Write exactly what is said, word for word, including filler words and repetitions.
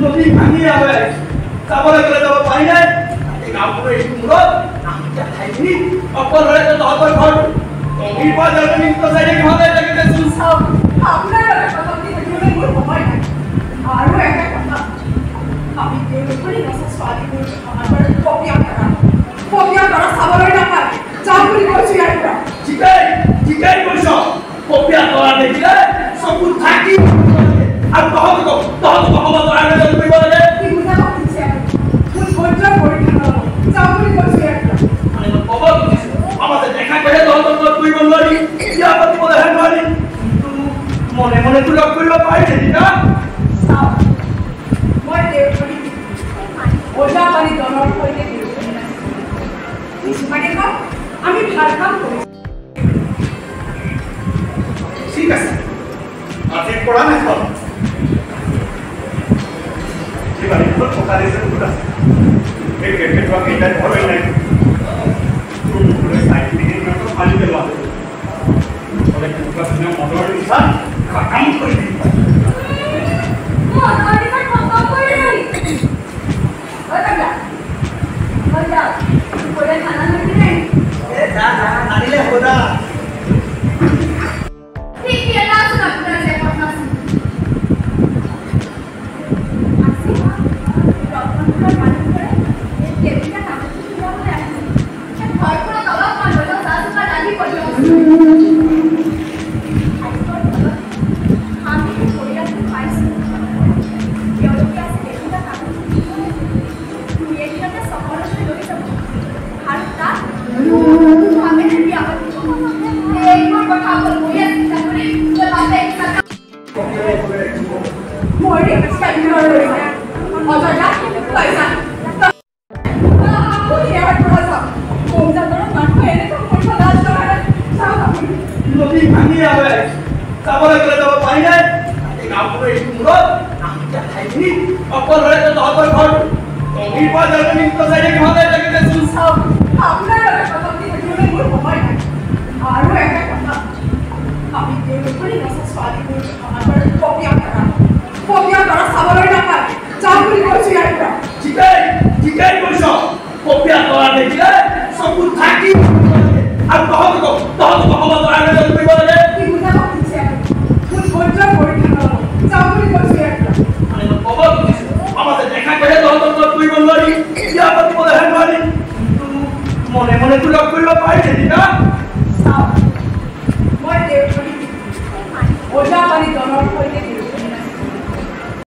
নদী ভাঙি আহে যাবলৈ গ'লে যাব পাৰি নাই এই গাঁওখনৰ এইটো মূৰত নামীয়া ঠাইখিনি অকল হ'লে তহঁতৰ ঘৰ তহিৰ পৰা জন্মিত চাইডে ঘৰতে লাগি দেচোন চাওক আপোনাৰ কথা পাতি থাকিবলৈ মোৰ সময় নাই আৰু এটা কথা আমি তেওঁলোকৰে গছৰ ছোৱালীবোৰ আমাৰ কপিয়া কৰা কপিয়া কৰা চাবলৈ নাপায় যাওঁ বুলি কৈছোঁ ইয়াৰ পৰা ঠিকেই ঠিকেই কৈছ কপিয়া কৰা দেখিলে চকু থাকি আৰু তহঁতক তহঁতক সমাজৰ আয়োজন কৰিব লাগে কি বুজাব খুজিছে মোৰ ধৈৰ্য পৰীক্ষা ল'ব যাওঁ বুলি কৈছোঁ ইয়াৰ পৰা মানে মই ক'ব খুজিছোঁ সমাজে দেখা কৰে তহঁতক লগ কৰিব নোৱাৰি ইয়াৰ পাতিবলৈহে নোৱাৰি কিন্তু মনে মনে তো লগ কৰিব পাৰি নেকি না চাওক মই দেউৰী ওজাপানী দলৰ সৈতে বিৰোধী কিছুমানে কয় আমি ভাল কাম কৰিছোঁ ঠিক আছে আজিৰ পৰা নাখাওঁ এবাৰ এইটো থকা দিছে বহুত আছে এই কেইটা কেইটা ধৰে নাই তোৰ চাই পিনে মাত্ৰ খালি পেলোৱা হ'লে কিবা ধৰণে মদৰ নিচা কাম কৰি দিম মদৰ নিচা খতম কৰি দিম ঐ কাকা ঐ যা কোৰে খানা নেকি নাই এ যা যা নানিলে হ'ব দা ঠিক আছে না আপোনাৰ যে কথা আছে আছে ৰত্নপুৰৰ মানুহবোৰে এই দেৱীটা কাম কৰিবলৈ আহে ঘৰ পৰা তলত মানুহৰ যা যা লাগি পৰি আছে আমি পৰিয়ালটো পাইছোঁ তেওঁলোকে আছে দেৱীটা কাম তুমি এদিনতে চহৰলৈ লৈ যাব আৰু তাত ভাবে বিয়া পাতিব এইবোৰ কথা হ'ল মই চিন্তা কৰি বাপে মই স্কেডুলৰ লৈ যায় অজয়া পইচা নদী ভাঙি আহে যাবলৈ গ'লে যাব পাৰি নাই এই গাঁওখনৰ এইটো মূৰত নামীয়া ঠাইখিনি অকল হ'লে তহঁতৰ ঘৰ তহিৰ পৰা জন্মিত চাইডে ঘৰতে লাগি দেচোন চাওক আপোনাৰ কথা পাতি থাকিবলৈ মোৰ সময় নাই আৰু এটা কথা আমি তেওঁলোকৰে গছৰ ছোৱালীবোৰ আমাৰ কপিয়া কৰা কপিয়া কৰা চাবলৈ নাপায় যাওঁ বুলি কৈছোঁ ইয়াৰ পৰা ঠিকেই ঠিকেই কৈছ কপিয়া কৰা দেখিলে চকু থাকি আৰু তহঁতক তহঁতক সমাজৰ আয়োজন কৰিব লাগে কি বুজাব খুজিছে মোৰ ধৈৰ্য পৰীক্ষা ল'ব যাওঁ বুলি কৈছোঁ ইয়াৰ পৰা মানে মই ক'ব খুজিছোঁ সমাজে দেখা কৰে তহঁতক লগ কৰিব নোৱাৰি ইয়াৰ পাতিবলৈহে নোৱাৰি কিন্তু মনে মনে তো লগ কৰিব পাৰি নেকি না চাওক মই দেউৰী ওজাপানী দলৰ সৈতে